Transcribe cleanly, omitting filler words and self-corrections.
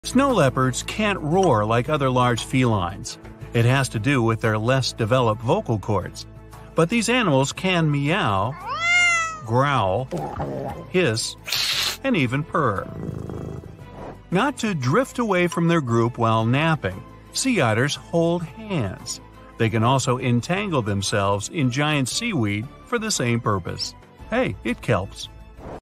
Snow leopards can't roar like other large felines. It has to do with their less developed vocal cords. But these animals can meow, growl, hiss, and even purr. Not to drift away from their group while napping, sea otters hold hands. They can also entangle themselves in giant seaweed for the same purpose. Hey, it kelps.